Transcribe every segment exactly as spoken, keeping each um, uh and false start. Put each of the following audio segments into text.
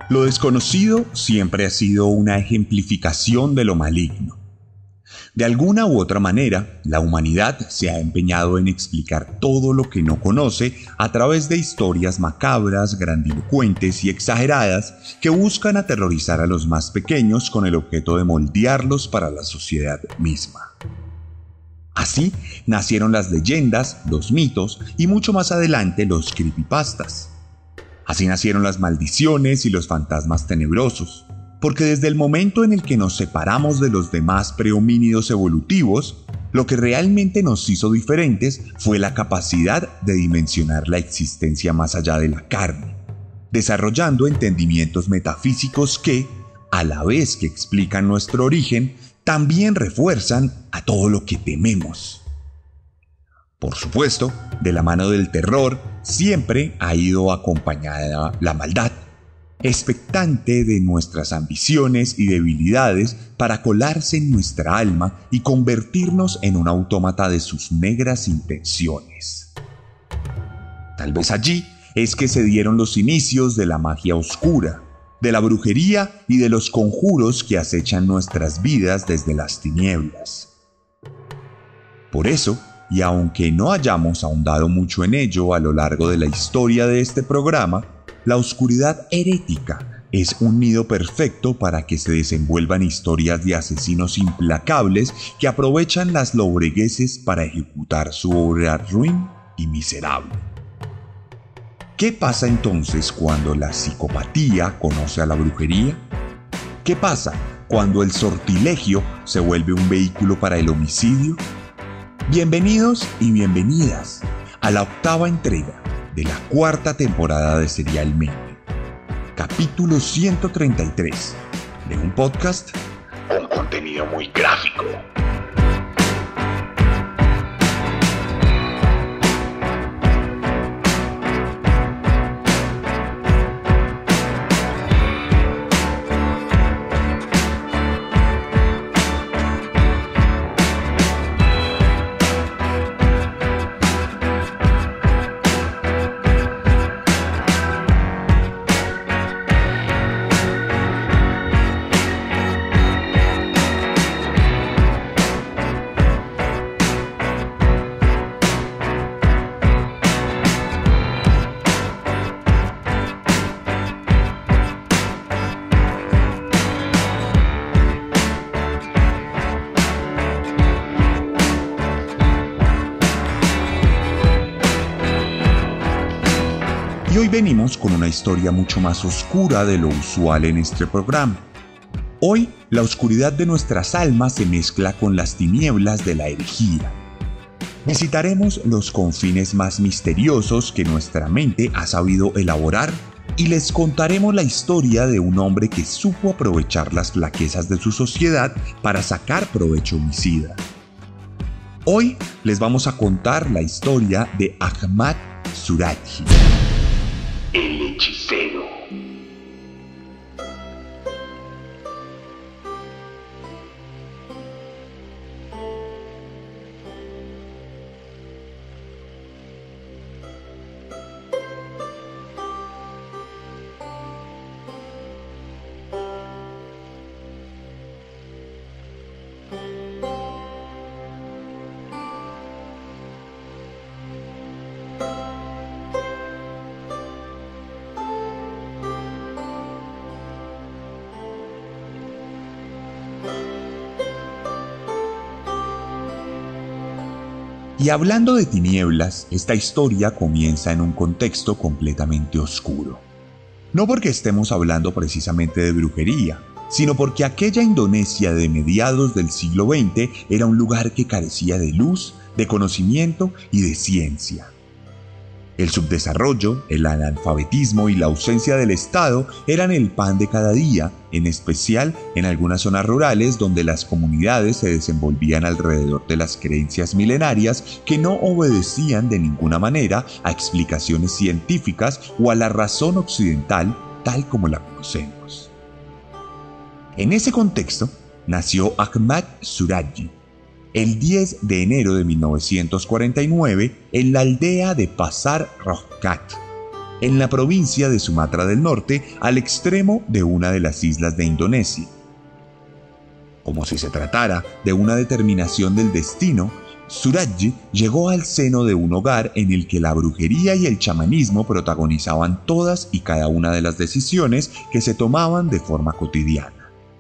Lo desconocido siempre ha sido una ejemplificación de lo maligno. De alguna u otra manera, la humanidad se ha empeñado en explicar todo lo que no conoce a través de historias macabras, grandilocuentes y exageradas que buscan aterrorizar a los más pequeños con el objeto de moldearlos para la sociedad misma. Así nacieron las leyendas, los mitos y mucho más adelante los creepypastas. Así nacieron las maldiciones y los fantasmas tenebrosos, porque desde el momento en el que nos separamos de los demás prehomínidos evolutivos, lo que realmente nos hizo diferentes fue la capacidad de dimensionar la existencia más allá de la carne, desarrollando entendimientos metafísicos que, a la vez que explican nuestro origen, también refuerzan a todo lo que tememos. Por supuesto, de la mano del terror siempre ha ido acompañada la maldad, expectante de nuestras ambiciones y debilidades para colarse en nuestra alma y convertirnos en un autómata de sus negras intenciones. Tal vez allí es que se dieron los inicios de la magia oscura, de la brujería y de los conjuros que acechan nuestras vidas desde las tinieblas. Por eso, y aunque no hayamos ahondado mucho en ello a lo largo de la historia de este programa, la oscuridad herética es un nido perfecto para que se desenvuelvan historias de asesinos implacables que aprovechan las lobregueces para ejecutar su obra ruin y miserable. ¿Qué pasa entonces cuando la psicopatía conoce a la brujería? ¿Qué pasa cuando el sortilegio se vuelve un vehículo para el homicidio? Bienvenidos y bienvenidas a la octava entrega de la cuarta temporada de Serialmente, capítulo ciento treinta y tres, de un podcast con contenido muy gráfico. Y hoy venimos con una historia mucho más oscura de lo usual en este programa. Hoy, la oscuridad de nuestras almas se mezcla con las tinieblas de la herejía. Visitaremos los confines más misteriosos que nuestra mente ha sabido elaborar y les contaremos la historia de un hombre que supo aprovechar las flaquezas de su sociedad para sacar provecho homicida. Hoy les vamos a contar la historia de Ahmad Suradji, el hechicero. Y hablando de tinieblas, esta historia comienza en un contexto completamente oscuro. No porque estemos hablando precisamente de brujería, sino porque aquella Indonesia de mediados del siglo veinte era un lugar que carecía de luz, de conocimiento y de ciencia. El subdesarrollo, el analfabetismo y la ausencia del Estado eran el pan de cada día, en especial en algunas zonas rurales donde las comunidades se desenvolvían alrededor de las creencias milenarias que no obedecían de ninguna manera a explicaciones científicas o a la razón occidental tal como la conocemos. En ese contexto nació Ahmad Suradji el diez de enero de mil novecientos cuarenta y nueve en la aldea de Pasar Rojkat, en la provincia de Sumatra del Norte, al extremo de una de las islas de Indonesia. Como si se tratara de una determinación del destino, Surajji llegó al seno de un hogar en el que la brujería y el chamanismo protagonizaban todas y cada una de las decisiones que se tomaban de forma cotidiana.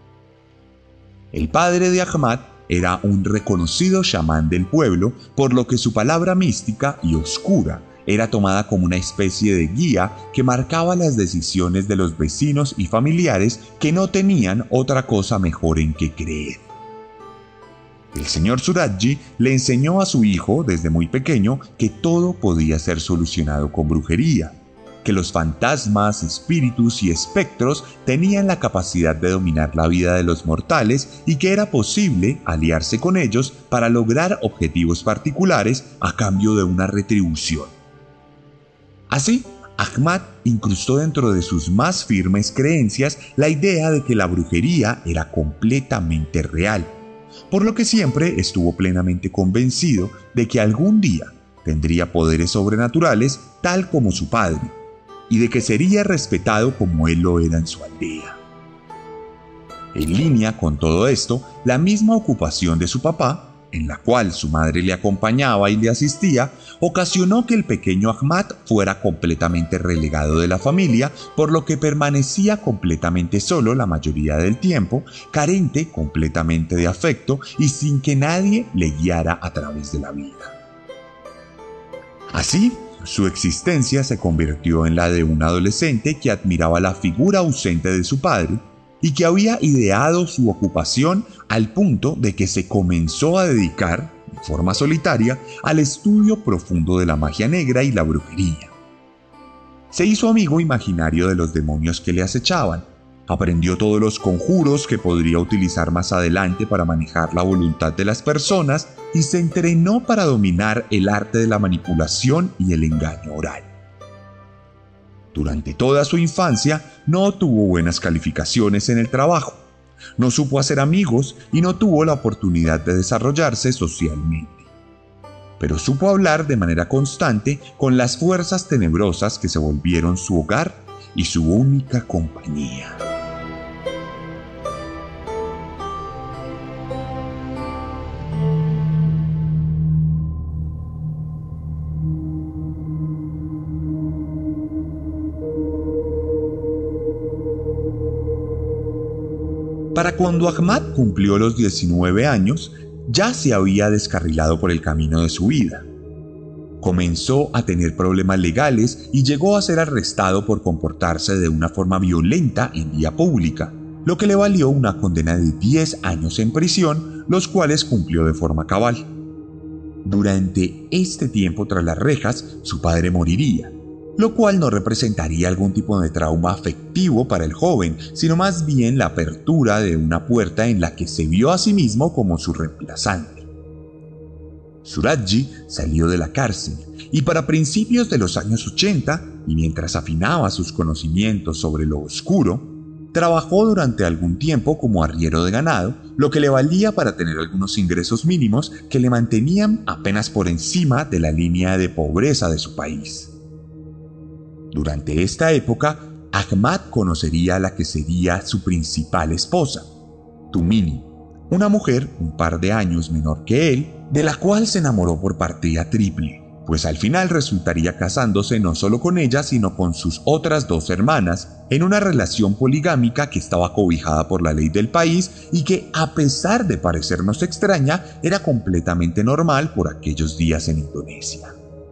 El padre de Ahmad era un reconocido chamán del pueblo, por lo que su palabra mística y oscura era tomada como una especie de guía que marcaba las decisiones de los vecinos y familiares que no tenían otra cosa mejor en que creer. El señor Surajji le enseñó a su hijo desde muy pequeño que todo podía ser solucionado con brujería, que los fantasmas, espíritus y espectros tenían la capacidad de dominar la vida de los mortales y que era posible aliarse con ellos para lograr objetivos particulares a cambio de una retribución. Así, Ahmad incrustó dentro de sus más firmes creencias la idea de que la brujería era completamente real, por lo que siempre estuvo plenamente convencido de que algún día tendría poderes sobrenaturales tal como su padre, y de que sería respetado como él lo era en su aldea. En línea con todo esto, la misma ocupación de su papá, en la cual su madre le acompañaba y le asistía, ocasionó que el pequeño Ahmad fuera completamente relegado de la familia, por lo que permanecía completamente solo la mayoría del tiempo, carente completamente de afecto y sin que nadie le guiara a través de la vida. Así, su existencia se convirtió en la de un adolescente que admiraba la figura ausente de su padre y que había ideado su ocupación al punto de que se comenzó a dedicar, de forma solitaria, al estudio profundo de la magia negra y la brujería. Se hizo amigo imaginario de los demonios que le acechaban, aprendió todos los conjuros que podría utilizar más adelante para manejar la voluntad de las personas y se entrenó para dominar el arte de la manipulación y el engaño oral. Durante toda su infancia no tuvo buenas calificaciones en el trabajo, no supo hacer amigos y no tuvo la oportunidad de desarrollarse socialmente. Pero supo hablar de manera constante con las fuerzas tenebrosas que se volvieron su hogar y su única compañía. Para cuando Ahmad cumplió los diecinueve años, ya se había descarrilado por el camino de su vida. Comenzó a tener problemas legales y llegó a ser arrestado por comportarse de una forma violenta en vía pública, lo que le valió una condena de diez años en prisión, los cuales cumplió de forma cabal. Durante este tiempo tras las rejas, su padre moriría, lo cual no representaría algún tipo de trauma afectivo para el joven, sino más bien la apertura de una puerta en la que se vio a sí mismo como su reemplazante. Surajji salió de la cárcel y para principios de los años ochenta, y mientras afinaba sus conocimientos sobre lo oscuro, trabajó durante algún tiempo como arriero de ganado, lo que le valía para tener algunos ingresos mínimos que le mantenían apenas por encima de la línea de pobreza de su país. Durante esta época, Ahmad conocería a la que sería su principal esposa, Tumini, una mujer un par de años menor que él, de la cual se enamoró por partida triple, pues al final resultaría casándose no solo con ella, sino con sus otras dos hermanas, en una relación poligámica que estaba cobijada por la ley del país y que, a pesar de parecernos extraña, era completamente normal por aquellos días en Indonesia.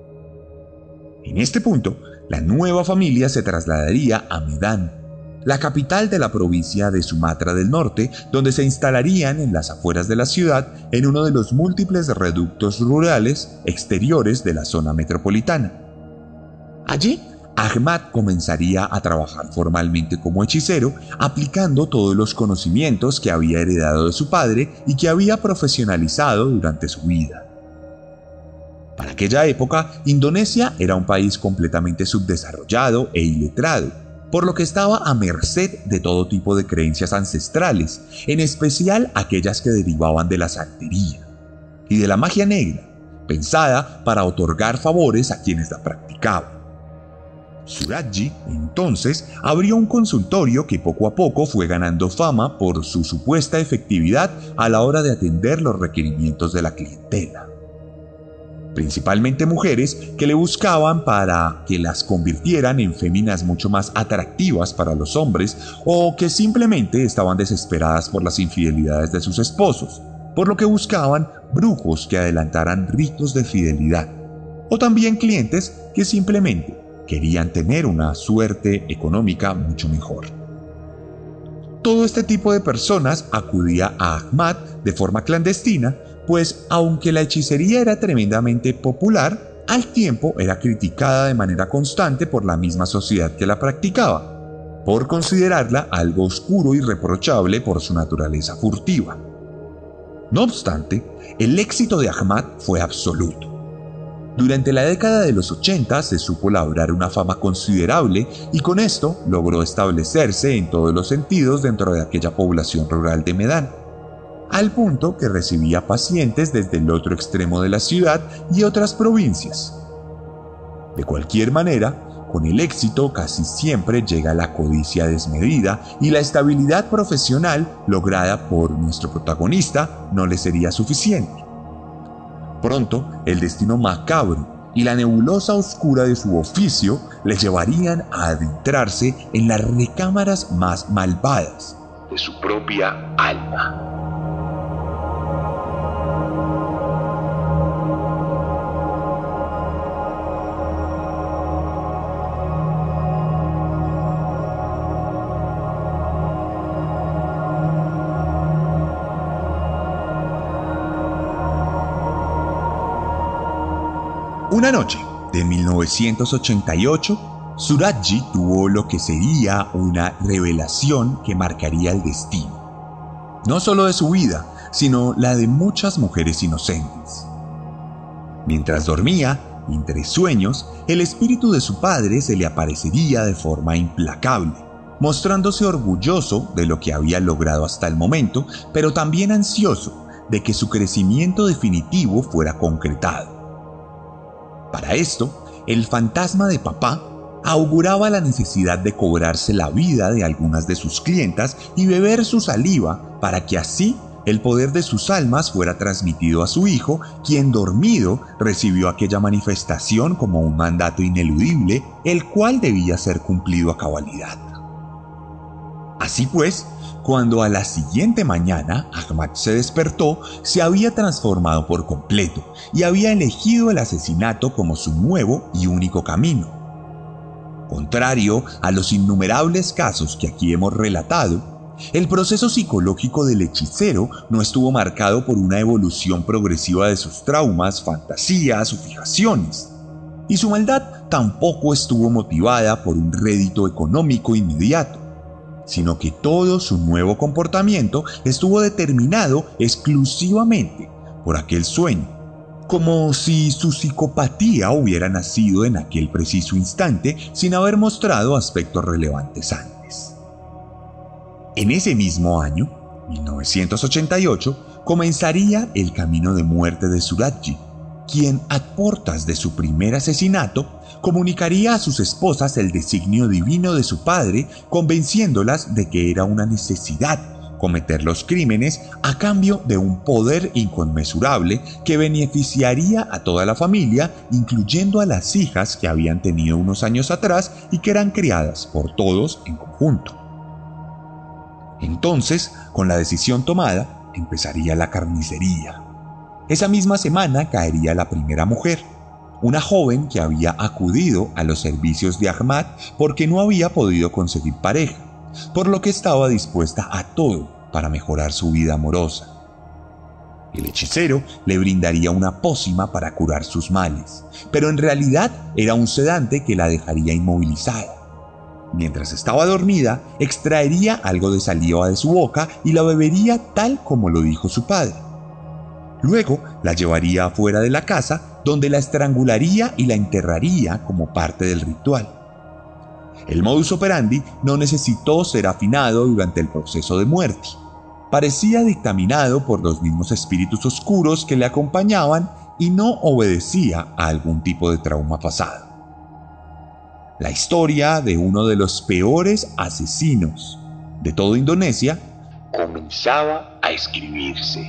En este punto, la nueva familia se trasladaría a Medan, la capital de la provincia de Sumatra del Norte, donde se instalarían en las afueras de la ciudad en uno de los múltiples reductos rurales exteriores de la zona metropolitana. Allí, Ahmad comenzaría a trabajar formalmente como hechicero, aplicando todos los conocimientos que había heredado de su padre y que había profesionalizado durante su vida. Para aquella época, Indonesia era un país completamente subdesarrollado e iletrado, por lo que estaba a merced de todo tipo de creencias ancestrales, en especial aquellas que derivaban de la santería y de la magia negra, pensada para otorgar favores a quienes la practicaban. Surajji, entonces, abrió un consultorio que poco a poco fue ganando fama por su supuesta efectividad a la hora de atender los requerimientos de la clientela. Principalmente mujeres que le buscaban para que las convirtieran en féminas mucho más atractivas para los hombres o que simplemente estaban desesperadas por las infidelidades de sus esposos, por lo que buscaban brujos que adelantaran ritos de fidelidad, o también clientes que simplemente querían tener una suerte económica mucho mejor. Todo este tipo de personas acudía a Ahmad de forma clandestina, pues aunque la hechicería era tremendamente popular, al tiempo era criticada de manera constante por la misma sociedad que la practicaba, por considerarla algo oscuro y reprochable por su naturaleza furtiva. No obstante, el éxito de Ahmad fue absoluto. Durante la década de los ochenta se supo labrar una fama considerable y con esto logró establecerse en todos los sentidos dentro de aquella población rural de Medán, al punto que recibía pacientes desde el otro extremo de la ciudad y otras provincias. De cualquier manera, con el éxito casi siempre llega la codicia desmedida y la estabilidad profesional lograda por nuestro protagonista no le sería suficiente. Pronto, el destino macabro y la nebulosa oscura de su oficio le llevarían a adentrarse en las recámaras más malvadas de su propia alma. Una noche de mil novecientos ochenta y ocho, Surajji tuvo lo que sería una revelación que marcaría el destino, no solo de su vida, sino la de muchas mujeres inocentes. Mientras dormía, entre sueños, el espíritu de su padre se le aparecería de forma implacable, mostrándose orgulloso de lo que había logrado hasta el momento, pero también ansioso de que su crecimiento definitivo fuera concretado. Para esto, el fantasma de papá auguraba la necesidad de cobrarse la vida de algunas de sus clientas y beber su saliva para que así el poder de sus almas fuera transmitido a su hijo, quien dormido recibió aquella manifestación como un mandato ineludible, el cual debía ser cumplido a cabalidad. Así pues, cuando a la siguiente mañana Ahmad se despertó, se había transformado por completo y había elegido el asesinato como su nuevo y único camino. Contrario a los innumerables casos que aquí hemos relatado, el proceso psicológico del hechicero no estuvo marcado por una evolución progresiva de sus traumas, fantasías o fijaciones, y su maldad tampoco estuvo motivada por un rédito económico inmediato, sino que todo su nuevo comportamiento estuvo determinado exclusivamente por aquel sueño, como si su psicopatía hubiera nacido en aquel preciso instante sin haber mostrado aspectos relevantes antes. En ese mismo año, mil novecientos ochenta y ocho, comenzaría el camino de muerte de Surajji, quien, a portas de su primer asesinato, comunicaría a sus esposas el designio divino de su padre, convenciéndolas de que era una necesidad cometer los crímenes a cambio de un poder inconmensurable que beneficiaría a toda la familia, incluyendo a las hijas que habían tenido unos años atrás y que eran criadas por todos en conjunto. Entonces, con la decisión tomada, empezaría la carnicería. Esa misma semana caería la primera mujer, una joven que había acudido a los servicios de Ahmad porque no había podido conseguir pareja, por lo que estaba dispuesta a todo para mejorar su vida amorosa. El hechicero le brindaría una pócima para curar sus males, pero en realidad era un sedante que la dejaría inmovilizada. Mientras estaba dormida, extraería algo de saliva de su boca y la bebería tal como lo dijo su padre. Luego la llevaría afuera de la casa, donde la estrangularía y la enterraría como parte del ritual. El modus operandi no necesitó ser afinado durante el proceso de muerte. Parecía dictaminado por los mismos espíritus oscuros que le acompañaban y no obedecía a algún tipo de trauma pasado. La historia de uno de los peores asesinos de toda Indonesia comenzaba a escribirse.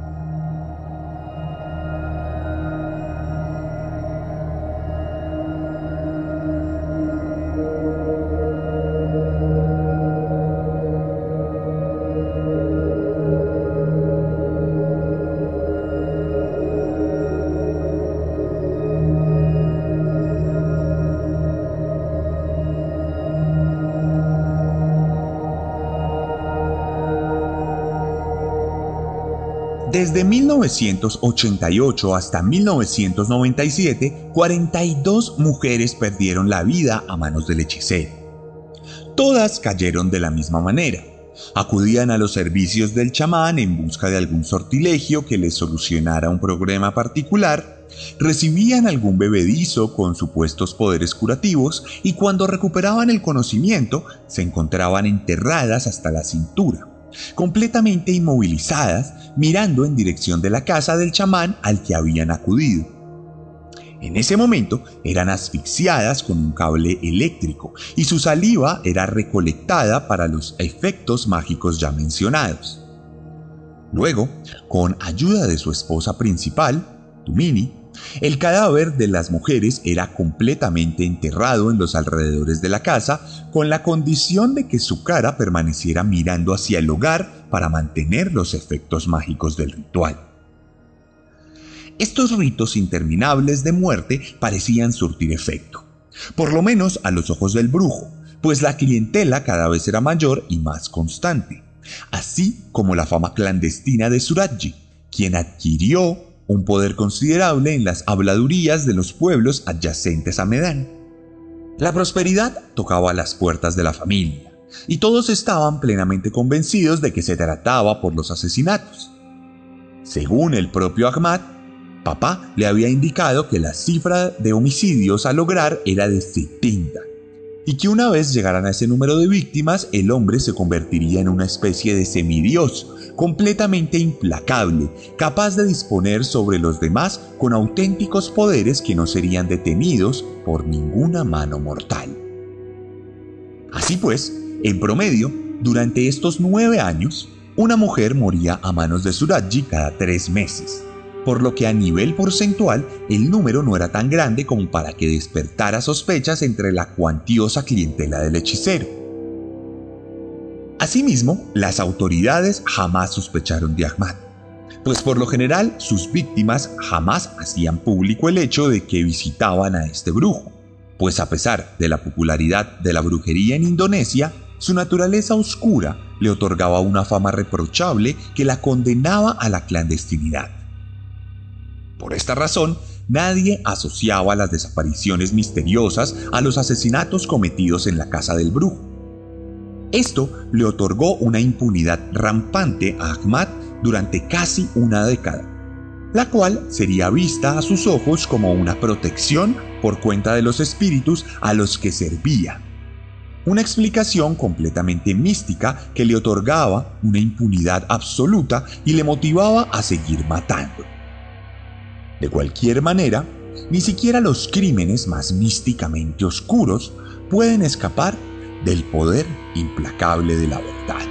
Desde mil novecientos ochenta y ocho hasta mil novecientos noventa y siete, cuarenta y dos mujeres perdieron la vida a manos del hechicero. Todas cayeron de la misma manera. Acudían a los servicios del chamán en busca de algún sortilegio que les solucionara un problema particular, recibían algún bebedizo con supuestos poderes curativos y cuando recuperaban el conocimiento se encontraban enterradas hasta la cintura, completamente inmovilizadas, mirando en dirección de la casa del chamán al que habían acudido. En ese momento eran asfixiadas con un cable eléctrico y su saliva era recolectada para los efectos mágicos ya mencionados. Luego, con ayuda de su esposa principal, Tumini, el cadáver de las mujeres era completamente enterrado en los alrededores de la casa con la condición de que su cara permaneciera mirando hacia el hogar para mantener los efectos mágicos del ritual. Estos ritos interminables de muerte parecían surtir efecto, por lo menos a los ojos del brujo, pues la clientela cada vez era mayor y más constante, así como la fama clandestina de Surajji, quien adquirió un poder considerable en las habladurías de los pueblos adyacentes a Medan. La prosperidad tocaba a las puertas de la familia, y todos estaban plenamente convencidos de que se trataba por los asesinatos. Según el propio Ahmad, papá le había indicado que la cifra de homicidios a lograr era de setenta, y que una vez llegaran a ese número de víctimas, el hombre se convertiría en una especie de semidios, completamente implacable, capaz de disponer sobre los demás con auténticos poderes que no serían detenidos por ninguna mano mortal. Así pues, en promedio, durante estos nueve años, una mujer moría a manos de Surajji cada tres meses, por lo que a nivel porcentual el número no era tan grande como para que despertara sospechas entre la cuantiosa clientela del hechicero. Asimismo, las autoridades jamás sospecharon de Ahmad, pues por lo general sus víctimas jamás hacían público el hecho de que visitaban a este brujo, pues a pesar de la popularidad de la brujería en Indonesia, su naturaleza oscura le otorgaba una fama reprochable que la condenaba a la clandestinidad. Por esta razón, nadie asociaba las desapariciones misteriosas a los asesinatos cometidos en la casa del brujo. Esto le otorgó una impunidad rampante a Ahmad durante casi una década, la cual sería vista a sus ojos como una protección por cuenta de los espíritus a los que servía. Una explicación completamente mística que le otorgaba una impunidad absoluta y le motivaba a seguir matando. De cualquier manera, ni siquiera los crímenes más místicamente oscuros pueden escapar del poder implacable de la verdad.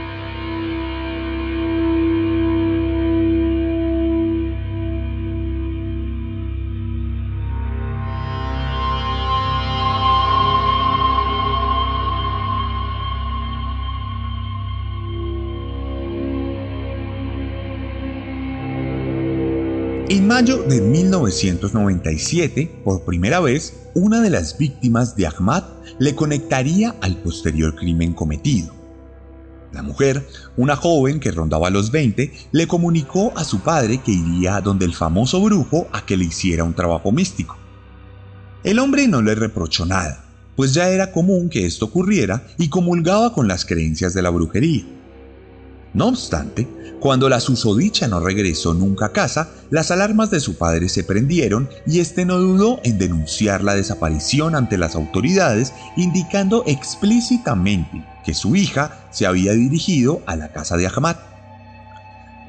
En mayo de mil novecientos noventa y siete, por primera vez, una de las víctimas de Ahmad le conectaría al posterior crimen cometido. La mujer, una joven que rondaba los veinte, le comunicó a su padre que iría donde el famoso brujo a que le hiciera un trabajo místico. El hombre no le reprochó nada, pues ya era común que esto ocurriera y comulgaba con las creencias de la brujería. No obstante, cuando la susodicha no regresó nunca a casa, las alarmas de su padre se prendieron y este no dudó en denunciar la desaparición ante las autoridades, indicando explícitamente que su hija se había dirigido a la casa de Ahmad.